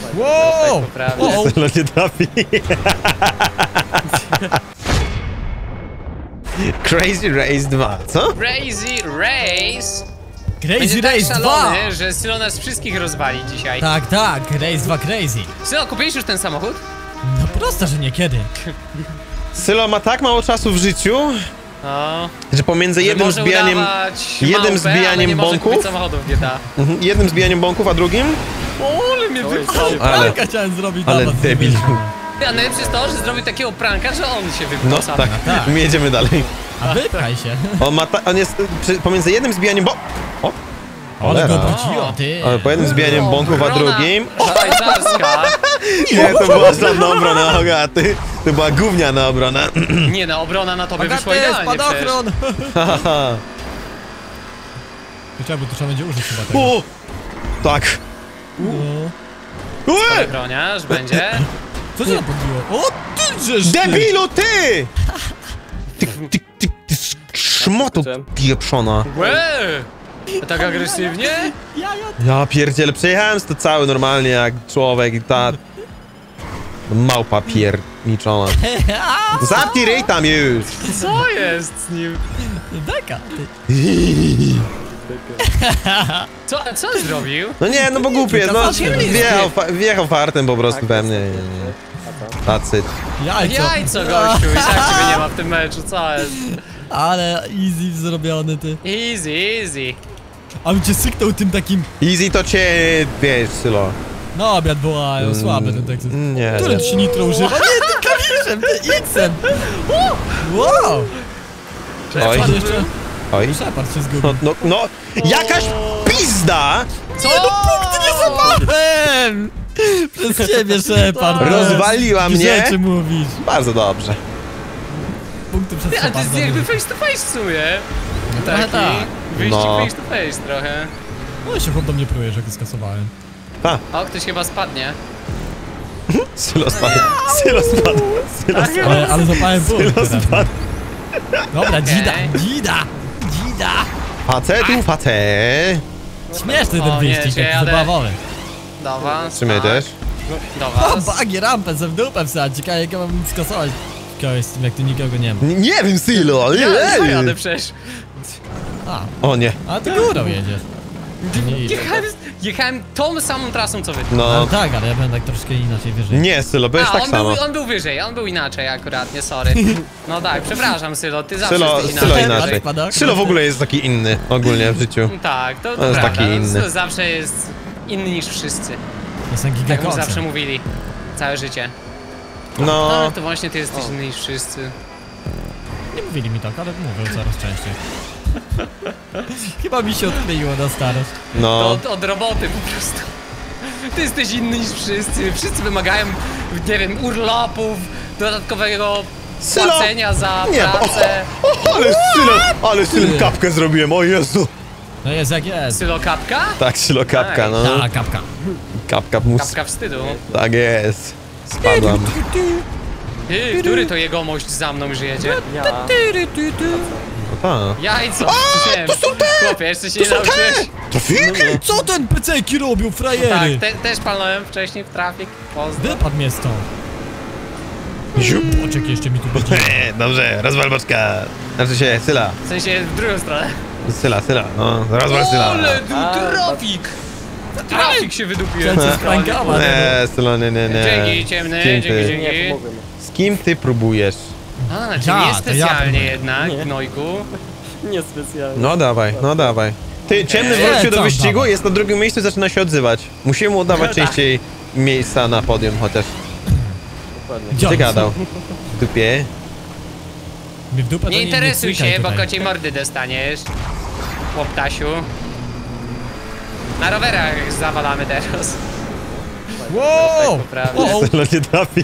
Wow! Sylo nie trafi. Crazy Race 2, co? Crazy Race! Crazy Będzie tak Race 2! szalony, że Sylo nas wszystkich rozwali dzisiaj. Tak, Race 2 Crazy. Sylo, kupiłeś już ten samochód? No prosto, że niekiedy. Sylo ma tak mało czasu w życiu, No. że pomiędzy jednym może zbijaniem... udawać jednym małpę, zbijaniem ale nie może bąków? kupić samochodów w GTA. jednym zbijaniem bąków, a drugim? O, ale mnie wypchał. Ale- Pranka chciałem zrobić ale dla was. debil. A najlepsze jest to, że zrobił takiego pranka, że on się wypchał No sam. tak, tak. my jedziemy dalej. A wypchaj się. On jest pomiędzy jednym zbijaniem O! Ale go Cholera. wróciło, ty. Ale po jednym zbijaniem bąków, a Obrona drugim... szwajcarska. Nie, to była żadna obrona, Hogaty. To była gówniana obrona. Nie no, obrona na tobie wyszła Agaty, idealnie przecież. spadochron! Haha. To trzeba będzie użyć chyba tego. O! Tak. No. Ue! Broniarz będzie. Co cię podbiło? O, ty żeż ty! Debilu, ty! Ty szmoto pieprzona. Łe! Tak agresywnie? Ja pierdzielę, przejechałem to cały normalnie jak człowiek i ta... Małpa pierniczona. Zamknij ryj tam już! Co jest z nim? Beka, ty. Co on zrobił? No nie, no bo głupie jest, no Ciemny wjechał fartem po prostu we mnie. Tacy. Jajco gościu, i tak ciebie nie ma w tym meczu, co jest? Ale easy zrobiony, ty. Easy. A bym cię syknął tym takim... Easy to cię, wiesz, Sylo. No, obiad wołają, słaby ten tekst. Nie. Którym ci nitro używa? Nie, ty klawiszem, ty X-em! Wow! Oj. Shepard jeszcze... Oj. Shepard się zgubił. No, jakaś pizda! Co? Nie, no punkty nie złapałem! Przez ciebie, Shepard. Rozwaliła mnie. Rzeczy mówisz. Bardzo dobrze. Punkty przez Ty, a to jest Shepardem. jakby face to face w sumie. No trochę Taki tak. wyścig No. face to face trochę. No i się chłop do mnie prójesz, jak go skasowałem. O, ktoś chyba spadnie. Sylo spadł. Sylo spadł. Sylo spadł. Ale złapałem punkt Sylo teraz. spadł. Dobra, dzida, Okej. dzida. Facetu, face. Śmieszny ten O nie, wyścig, że taki jadę. zabawowy. Do was. Czy my tak. też? Do O, was. bagi, rampę sobie w dupę wsadź. Ciekawe, jak ja mam skasować. Ciekawe jest, jak tu nikogo nie ma. Nie wiem, Sylo. Ja jadę przecież. A, O nie. a ty górą jedziesz. Nie idę. Jechałem tą samą trasą co wy. No No. tak, ale ja byłem tak troszkę inaczej wyżej. Nie, Sylo, byłeś tak samo. On był wyżej, on był inaczej akurat, nie sorry. No tak, przepraszam Sylo, ty zawsze Sylo, jesteś Sylo inaczej. inaczej. Spadok. Sylo w ogóle jest taki inny ogólnie w życiu. Tak, to jest prawda. taki inny. Sylo zawsze jest inny niż wszyscy. Jestem Jak mu gigakocem. zawsze mówili. Całe życie. No. No to właśnie ty jesteś inny niż wszyscy. Nie mówili mi tak, ale mówią coraz częściej. Chyba mi się odkleiło na starość. No. Od roboty po prostu. Ty jesteś inny niż wszyscy. Wszyscy wymagają, nie wiem, urlopów, dodatkowego Sylo! płacenia za Nie, pracę. ale Sylo kapkę zrobiłem, o Jezu. No jest jak jest. Sylo kapka? Tak, Sylo kapka, no. Ta kapka. Kapka mus. Kapka wstydu. Tak jest. Spadłam. Ty, który to jegomość za mną już jedzie? No tak. Jajco! To są te! Chłopie, jeszcze się nie nauczyłeś. Trafiki? Co ten peceki robią, Tak, frajery? też palnąłem wcześniej w trafik. Pozdro. Wypadł mnie stąd. Boczek jeszcze mi tu będzie. Dobrze, rozwal boczka. Znaczy się, Syla. W sensie w drugą stronę. Syla, no. Rozwal Syla. Ale tu trafik! Trafik się wydupiłem. Chciałem cię sprankować. Nie, Sylo, nie. Dzięki ciemny, Kim dzięki, ty? dzięki. Z kim ty próbujesz? A, Ja, czyli to ja niespecjalnie próbuję. jednak, gnojku. Niespecjalnie. No dawaj. Ty, ciemny Nie, wrócił do co wyścigu, dawaj? jest na drugim miejscu i zaczyna się odzywać. Musimy mu dawać częściej miejsca na podium chociaż. Dokładnie. Gdzie gadał? W dupie. Mnie w dupę to Nie interesuj cykaj się, bo tutaj. kociej mordy dostaniesz. Chłoptasiu. Na rowerach zawalamy teraz. Wow! Poprawnie. O, Sylo nie trafi.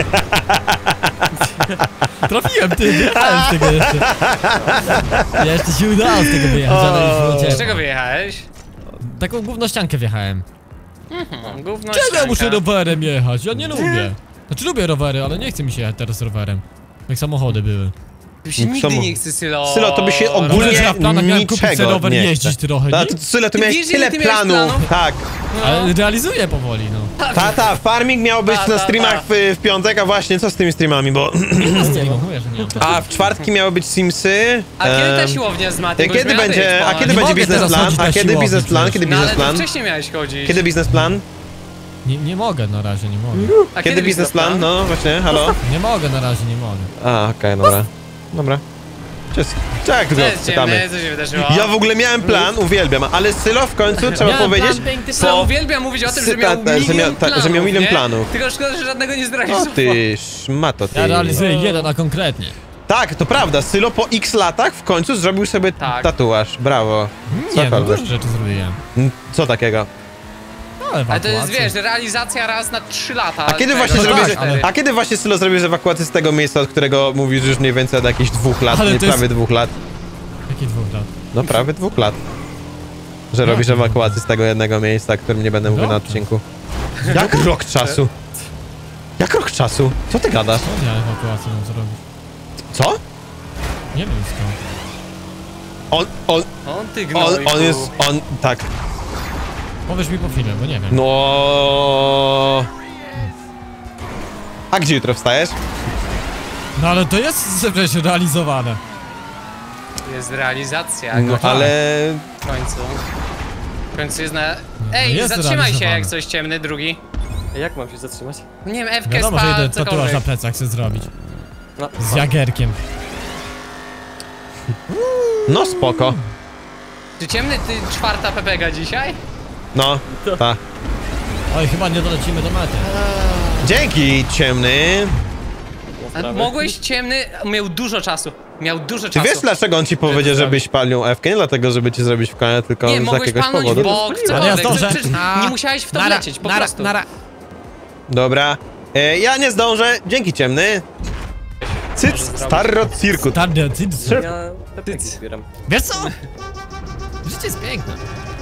trafiłem, ty, wyjechałem z tego jeszcze. Ja jeszcze się udało z tego wyjechać, ale już było Z ciężko. czego wyjechałeś? Taką gówno ściankę wjechałem. Gówno Czego ja ścianka. muszę rowerem jechać? Ja nie lubię. Znaczy lubię rowery, ale nie chce mi się jechać teraz rowerem. Jak samochody były. Tu się nigdy nie chce, Sylo. Sylo, to by się Wiesz, ogólnie ja w planach miałem kupić niczego rower i nie jeździć chce. trochę, No, nie? to Sylo, ty miałeś wiesz, tyle ile ty miałeś planów. planów? Tak. Ale realizuję powoli, no. Tata, farming miał być na streamach w piątek, a właśnie co z tymi streamami, bo... Nie streamam, mówię, że nie. A w czwartki miały być Simsy. A kiedy ta siłownia z Matem? Bo już Kiedy miała być, będzie, a ponoć. kiedy Nie będzie mogę teraz biznesplan? chodzić na A kiedy siłownię biznesplan? przecież. Kiedy No ale to biznesplan? wcześniej miałeś chodzić. Kiedy biznesplan? Nie mogę na razie, nie mogę. A Kiedy biznesplan? No właśnie, halo? Nie mogę na razie, nie mogę. A, okej, dobra. Dobra. Cześć. Tak, tylko Cześć, pytamy. co się wydarzyło? Ja w ogóle miałem plan, uwielbiam, ale Sylo w końcu trzeba Miałem powiedzieć, plan piękny, Sylo uwielbia mówić o tym, że miał milion planów, że miał milion nie? planów. Tylko szkoda, że żadnego nie zdradzisz. O ty szmato, ty. Ja realizuję jeden, a konkretnie. Tak, to prawda, Sylo po x latach w końcu zrobił sobie Tak. tatuaż, brawo. Nie, no Cokolwiek. dużo rzeczy zrobiłem. Co takiego? No, Ale to jest, ewakuację. wiesz, realizacja raz na 3 lata. A kiedy tego, właśnie no zrobisz, tak, ale- a kiedy właśnie Sylo zrobisz ewakuację z tego miejsca, od którego mówisz już mniej więcej od jakichś 2 lat, Ale nie to jest- prawie 2 lat? Jakie 2 lat? No prawie 2 lat. Że robisz Jakie ewakuację z tego jednego miejsca, o którym nie będę mówił na Dobrze. odcinku. Jak rok czasu? Jak rok czasu? Co ty gadasz? Co ja ewakuację mam zrobić? Co? Nie wiem skąd. On ty gnojku. jest, tak. Powiesz mi po filmie, bo nie wiem. No. A gdzie jutro wstajesz? No ale to jest przecież realizowane. Jest realizacja, No tak. ale... w końcu. W końcu jest na... No Ej, jest zatrzymaj się, realizowane. jak coś ciemny, drugi. Jak mam się zatrzymać? Nie wiem, F-kę Wiadomo, że spa, idę tatuaż cokolwiek. na plecach chcę zrobić. No, Z jagerkiem. No spoko. Czy ciemny ty 4. PPG dzisiaj? No, ta. Oj, chyba nie dolecimy do mety. Dzięki, ciemny. A mogłeś ciemny... Miał dużo czasu. Miał dużo Czy czasu. wiesz dlaczego on ci powiedział, żebyś palił F-kę? Nie dlatego, żeby ci zrobić w koniec, tylko Nie, z mogłeś jakiegoś palnąć powodu. w bok, Ale ja cokolwiek. zdążę. Przecież nie musiałeś w to wlecieć, po prostu. Dobra. Ja nie zdążę. Dzięki, ciemny. Cyc, starro cirkut. Tarde, cyc. Ja pepeki zbieram. Wiesz co? Życie jest piękne.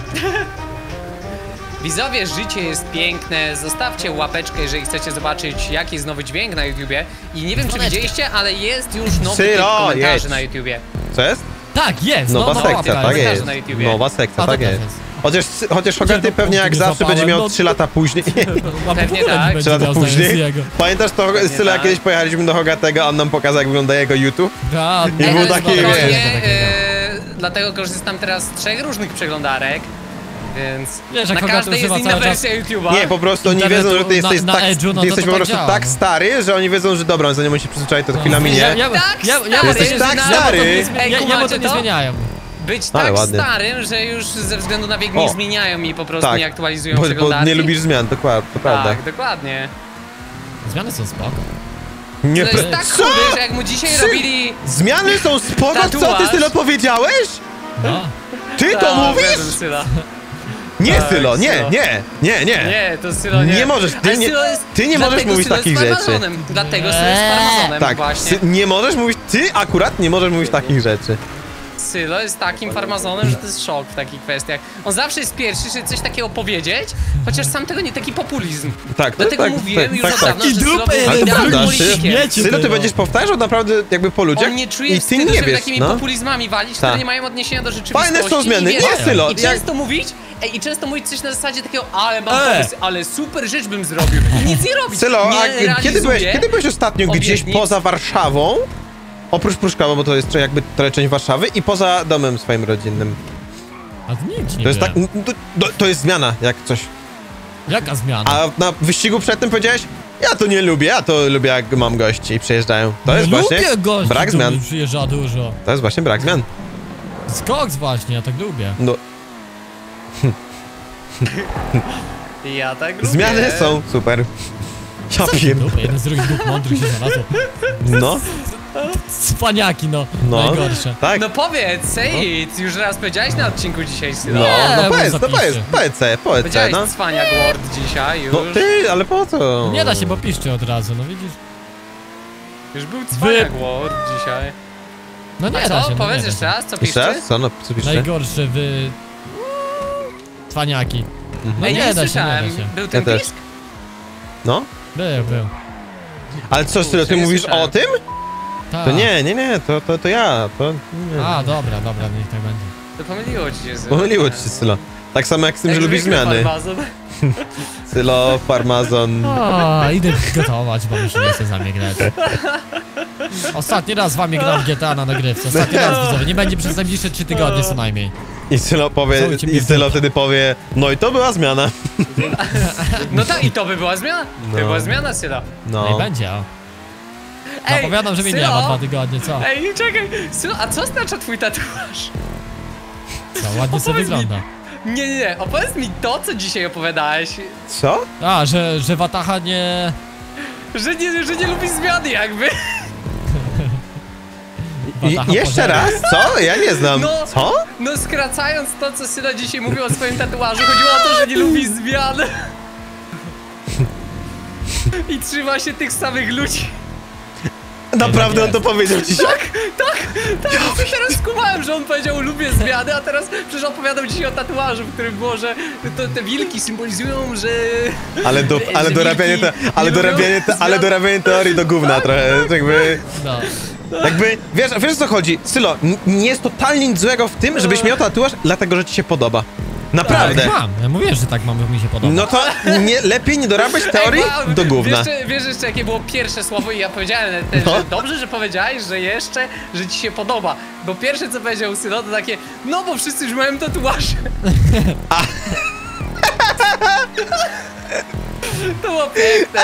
Widzowie, życie jest piękne. Zostawcie łapeczkę, jeżeli chcecie zobaczyć, jaki jest nowy dźwięk na YouTubie. I nie wiem, czy Dzwoneczkę. widzieliście, ale jest już nowy Sylo, typ komentarzy jedź. na YouTubie. Co jest? Tak, jest. Nowa no, sekcja, łapka tak komentarze jest. na YouTubie. Nowa sekcja, A, to tak też jest. jest. Chociaż Hogaty Czego pewnie jak punkty zawsze będzie złapałem? miał No, 3 lata później. Pewnie tak. 3 lata później. Pamiętasz to, Sylo, jak tak. kiedyś pojechaliśmy do Hogatego, on nam pokazał, jak wygląda jego YouTube? I był ale taki, spokojnie, wiesz. dlatego korzystam teraz z 3 różnych przeglądarek, więc Wiesz, jak na Hogaty każdej jest używa inna cały czas- wersja YouTube'a. Nie, po prostu oni Internetu wiedzą, że ty jesteś na tak, Edge'u, no ty to jesteś to po tak prostu działa, tak no. stary, że oni wiedzą, że dobra, zanim on się przyzwyczai, to chwila minie. Jesteś tak stary. Ej, Jemu to kumacie nie to? zmieniają. Być Ale tak ładnie. starym, że już ze względu na wiek O. nie zmieniają mi po prostu, Tak, nie aktualizują bo przeglądarki. nie lubisz zmian, dokładnie, to prawda. Tak, dokładnie. Zmiany są spoko. Nie To jest pra- tak Co? chudy, że jak mu dzisiaj Sy- robili... Zmiany są spoko, co ty Tatuaż. Sylo powiedziałeś? No. Ty to mówisz? Syla. Nie Tak, Sylo, nie, Sylo. nie, nie, nie. Nie, to Sylo nie. Nie możesz, ty Ale nie- Sylo jest, ty nie możesz dlatego mówić Sylo takich jest rzeczy. farmazonem. Dlatego Sylo jest farmazonem, Tak, właśnie. nie możesz mówić, ty akurat nie możesz mówić takich rzeczy. Sylo jest takim farmazonem, że to jest szok w takich kwestiach. On zawsze jest pierwszy, żeby coś takiego powiedzieć, chociaż sam tego nie taki populizm. Tak, Dlatego tak, mówiłem już tak, od tak. dawna, I że Sylo dupę był Ale to idealnym prawda, politykiem. Śmieci Sylo, ty było. będziesz powtarzał naprawdę jakby po ludziach On nie czuje i ty wstydu, nie żeby wiesz, takimi no. populizmami walić, które Tak. nie mają odniesienia do rzeczywistości. Fajne są zmiany, I wiesz, nie Sylo, I często mówić, i często mówić coś na zasadzie takiego, ale mam pomysł, ale super rzecz bym zrobił. I nic nie robić. Sylo, nie a kiedy byłeś ostatnio gdzieś obietnic. poza Warszawą? Oprócz Pruszkowa, bo to jest jakby trochę część Warszawy i poza domem swoim rodzinnym. A to nic nie To jest tak, wiem. to jest zmiana, jak coś. Jaka zmiana? A na wyścigu przedtem powiedziałeś, ja to nie lubię, ja to lubię jak mam gości i przyjeżdżają. To jest lubię właśnie gości, brak tu zmian. Przyjeżdża dużo. To jest właśnie brak zmian. Skoks właśnie, ja tak lubię. No, Ja tak lubię. zmiany są super. Ja wiem. Dupę, jeden z drugich dwóch mądrych się znalazło. No, Cwaniaki, no. no, Najgorsze. tak. No powiedz, Sejid, już raz powiedziałeś na odcinku dzisiaj, Sylo. No, Nie, no bo powiedz, zapiszę. powiedz, Powiedziałeś no. cwaniak Word dzisiaj już. No ty, ale po co? Nie da się, bo piszczy od razu, no widzisz? Już był cwaniak Word dzisiaj. No nie A da co? się, no Powiedz nie jeszcze da się. raz, co Jeszcze piszczy? raz? Co? No, co piszesz? Najgorsze wy... Cwaniaki. No Ej, nie nie da się, nie słyszałem. da się. Był ten Ja też. pisk? No? Był. Ale co, Sylo, ty nie mówisz słyszałem. o tym? Ta. To nie, to ja, to nie. A, dobra, niech tak będzie. To pomyliło ci się, Sylo. Pomyliło ci się, Sylo. Tak samo jak z tym, Jak że lubisz zwykle zmiany. farmazon. Sylo, farmazon. O, idę gotować, bo już nie chcę z nami grać. Ostatni raz z wami gram w GTA na nagrywce. Ostatni raz, widzowie. Nie będzie przez najbliższe 3 tygodnie co najmniej. I Sylo powie, Co u ciebie i Sylo w wtedy powie, no i to była zmiana. No tak, i to by była zmiana. To by No. była zmiana, Sylo. No i No. będzie, o. Zapowiadam, że mnie nie ma 2 tygodnie, co? Ej, czekaj, Sylo, a co oznacza twój tatuaż? Co, ładnie sobie Opowiedz mi. wygląda. Nie, opowiedz mi to, co dzisiaj opowiadałeś. Co? A, że Wataha nie... Że nie lubi zmiany jakby. Wataha Jeszcze pożera. raz? Co? Ja nie znam. No. Co? No skracając to, co Sylo dzisiaj mówił o swoim tatuażu, chodziło o to, że nie lubi zmian. I trzyma się tych samych ludzi. Naprawdę on jest. to powiedział dzisiaj? Tak, teraz skumałem, że on powiedział lubię zmiany, a teraz przecież opowiadał dzisiaj o tatuażu, w którym było, że te wilki symbolizują, że... Ale że dorabianie wilki nie lubią dorabianie teorii do gówna trochę, jakby... No. Jakby, wiesz o co chodzi? Sylo, nie jest totalnie nic złego w tym, żebyś miał tatuaż, dlatego że ci się podoba. Naprawdę. Tak mam, ja mówię, że tak mam, mi się podoba. No to lepiej nie dorabiać teorii Ej, do gówna. Wiesz jeszcze jakie było pierwsze słowo i ja powiedziałem, No. że dobrze, że powiedziałeś, że ci się podoba. Bo pierwsze co powiedział Sylo to takie, no bo wszyscy już mają tatuaże. To było piękne.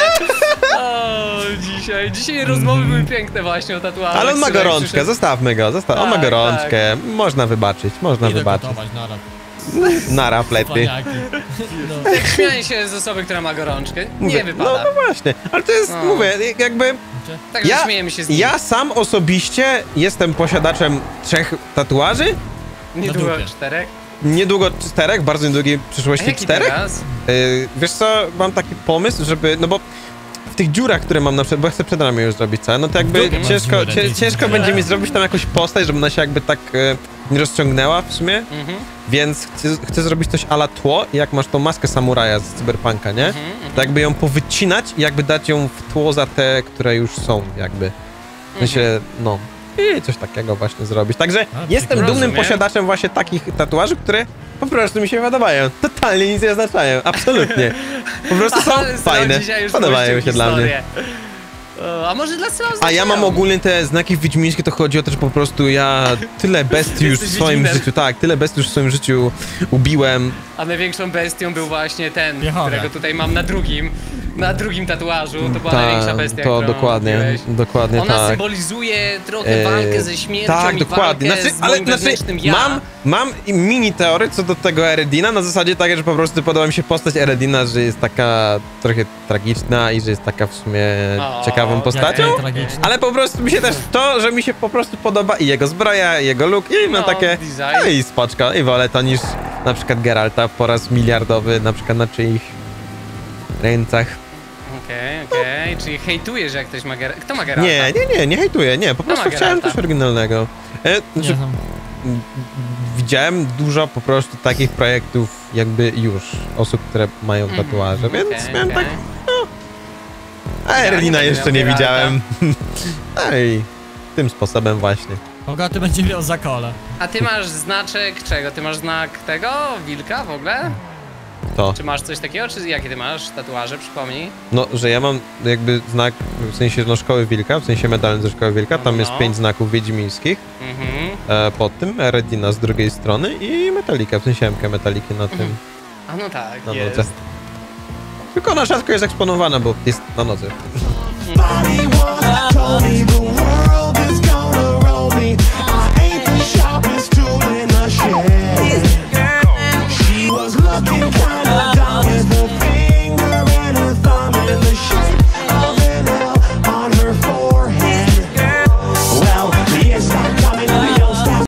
O, dzisiaj rozmowy były piękne właśnie o tatuażach. Ale on ma Sylo, jak gorączkę, przyszedł. zostawmy go, on ma Tak, gorączkę, można wybaczyć, można Idę wybaczyć. gotować, naraz. Narap lepiej. Paniaki. No. Śmianie się z osoby, która ma gorączkę, nie wypada. No właśnie, ale to jest, No. mówię, jakby... Także śmiejemy się z nim. Ja sam osobiście jestem posiadaczem 3 tatuaży, Niedługo dupie. 4. niedługo 4, bardzo niedługiej A przyszłości jaki 4. teraz? Wiesz co, mam taki pomysł, żeby, no bo w tych dziurach, które mam na przykład, bo ja chcę przed ramię już zrobić całe, no to jakby Dupie masz ciężko, dziurę, ciężko będzie mi zrobić tam jakąś postać, żeby ona się jakby tak nie rozciągnęła w sumie, więc chcę zrobić coś a la tło i jak masz tą maskę samuraja z Cyberpunka, nie? To jakby ją powycinać i jakby dać ją w tło za te, które już są jakby. W sensie, no. I coś takiego właśnie zrobić. Także jestem dumnym rozumiem. posiadaczem właśnie takich tatuaży, które po prostu mi się podobają. Totalnie nic nie oznaczają. Absolutnie. Po prostu są Ale Sylo fajne. dzisiaj już Podobają puścił się dla mnie. historię. O, a może dla Sylo A ja mam ogólnie te znaki wiedźmińskie, to chodzi o to, że po prostu ja tyle bestii już w Jesteś swoim Wiedźminem. życiu, tak, tyle bestii już w swoim życiu ubiłem. A największą bestią był właśnie ten, Wiechowiak. którego tutaj mam na drugim tatuażu. To była największa bestia, to którą dokładnie, mówiłeś. dokładnie Ona tak. symbolizuje trochę walkę ze śmiercią tak, i dokładnie. walkę z moim wewnętrznym ja. mam mini teorię co do tego Eredina, na zasadzie takiej, że po prostu podoba mi się postać Eredina, że jest taka trochę tragiczna i że jest taka w sumie O, ciekawą postacią. Jak tragiczne. Ale po prostu mi się też to, że mi się po prostu podoba i jego zbroja, i jego look, i mam No, takie, design. no i spoczko, i wolę to niż na przykład Geralta po raz miliardowy, na przykład na czyichś ręcach. Okej, czyli hejtujesz jak ktoś ma Geralta. Kto ma Geralta? Nie hejtuję, nie, po ma prostu chciałem Geralta. coś oryginalnego. Nie Znaczy, znam. widziałem dużo po prostu takich projektów jakby już, osób, które mają tatuaże, więc miałem tak, a Erlina nie jeszcze miał nie Geralta. widziałem. No i tym sposobem właśnie. Bogaty będzie miał za kole. A ty masz znaczek czego? Ty masz znak tego? Wilka w ogóle? To, Czy masz coś takiego? Czy jakie ty masz tatuaże? Przypomnij. no, że ja mam jakby znak, w sensie no szkoły wilka, w sensie medalem ze szkoły wilka, tam jest No. 5 znaków wiedźmińskich, pod tym Eredina z drugiej strony i metalika, w sensie MK metaliki na tym, A no tak, na jest. nodze. Tylko na szatku jest eksponowana, bo jest na nodze. Body was told me